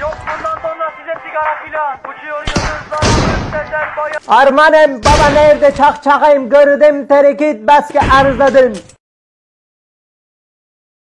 Yok bundan sonra size sigara filan. Uçuyor yıldızlara müsteşer bayan. Armanem baba nerede çak çakayım gördüm terikit baskı arızladın.